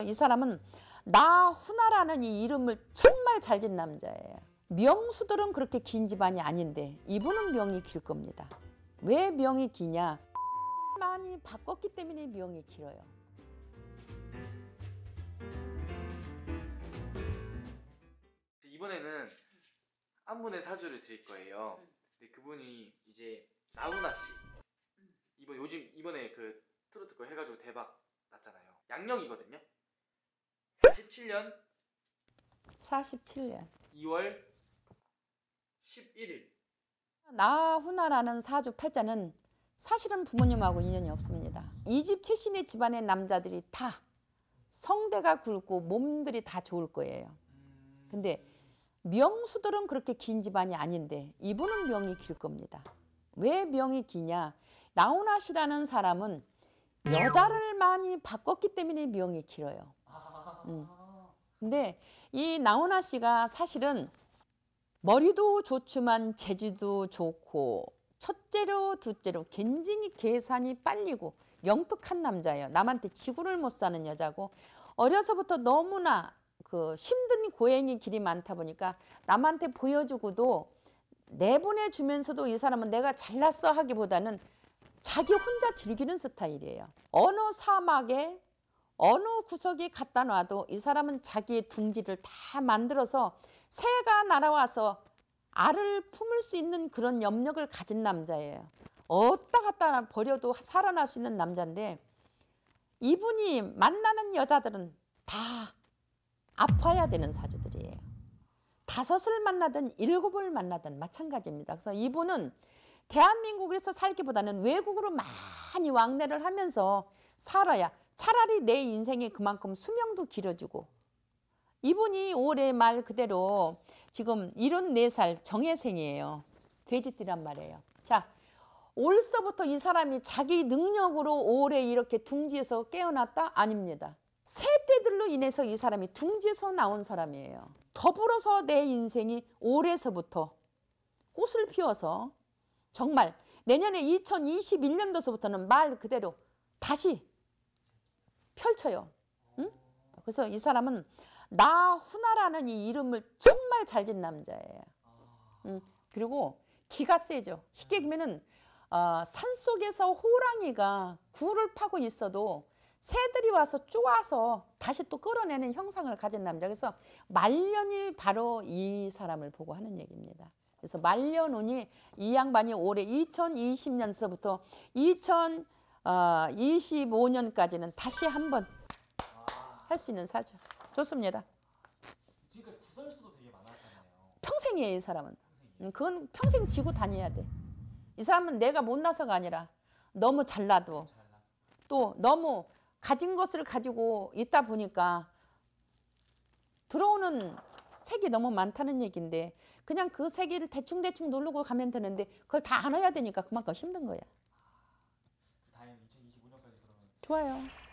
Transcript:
이 사람은 나훈아라는 이 이름을 정말 잘 진 남자예요. 명수들은 그렇게 긴 집안이 아닌데 이분은 명이 길 겁니다. 왜 명이 기냐? 많이 바꿨기 때문에 명이 길어요. 이번에는 한 분의 사주를 드릴 거예요. 근데 그분이 이제 나훈아 씨. 이번에 그 트로트 거 해가지고 대박 났잖아요. 양력이거든요. 47년 2월 11일. 나훈아라는 사주 팔자는 사실은 부모님하고 인연이 없습니다. 이 집 최신의 집안의 남자들이 다 성대가 굵고 몸들이 다 좋을 거예요. 근데 명수들은 그렇게 긴 집안이 아닌데 이분은 명이 길 겁니다. 왜 명이 기냐? 나훈아 씨라는 사람은 여자를 많이 바꿨기 때문에 명이 길어요. 근데 이 나훈아 씨가 사실은 머리도 좋지만 재주도 좋고 첫째로 둘째로 굉장히 계산이 빨리고 영특한 남자예요. 남한테 지구를 못 사는 여자고 어려서부터 너무나 그 힘든 고행의 길이 많다 보니까 남한테 보여주고도 내보내주면서도 이 사람은 내가 잘났어 하기보다는 자기 혼자 즐기는 스타일이에요. 어느 사막에 어느 구석에 갖다 놔도 이 사람은 자기의 둥지를 다 만들어서 새가 날아와서 알을 품을 수 있는 그런 염력을 가진 남자예요. 어디다 갖다 버려도 살아날 수 있는 남자인데 이분이 만나는 여자들은 다 아파야 되는 사주들이에요. 5을 만나든 7을 만나든 마찬가지입니다. 그래서 이분은 대한민국에서 살기보다는 외국으로 많이 왕래를 하면서 살아야 차라리 내 인생에 그만큼 수명도 길어지고 이분이 올해 말 그대로 지금 74살 정해생이에요. 돼지띠란 말이에요. 자, 올서부터 이 사람이 자기 능력으로 올해 이렇게 둥지에서 깨어났다? 아닙니다. 세대들로 인해서 이 사람이 둥지에서 나온 사람이에요. 더불어서 내 인생이 올해서부터 꽃을 피워서 정말 내년에 2021년도서부터는 말 그대로 다시 펼쳐요. 응? 그래서 이 사람은 나훈아라는 이 이름을 정말 잘 진 남자예요. 그리고 기가 세죠. 쉽게 보면은 산속에서 호랑이가 굴을 파고 있어도 새들이 와서 쪼아서 다시 또 끌어내는 형상을 가진 남자. 그래서 말년이 바로 이 사람을 보고 하는 얘기입니다. 그래서 말년운이 이 양반이 올해 2020년서부터 2025년까지는 다시 한번 할 수 있는 사주. 좋습니다. 지금까지 구설수도 되게 많았잖아요. 평생이에요, 이 사람은. 그건 평생 지고 다녀야 돼. 이 사람은 내가 못나서가 아니라 너무 잘나도 또 너무 가진 것을 가지고 있다 보니까 들어오는 색이 너무 많다는 얘기인데 그냥 그 색을 대충대충 누르고 가면 되는데 그걸 다 안아야 되니까 그만큼 힘든 거야. 다행히 2025년까지 그러면 좋아요.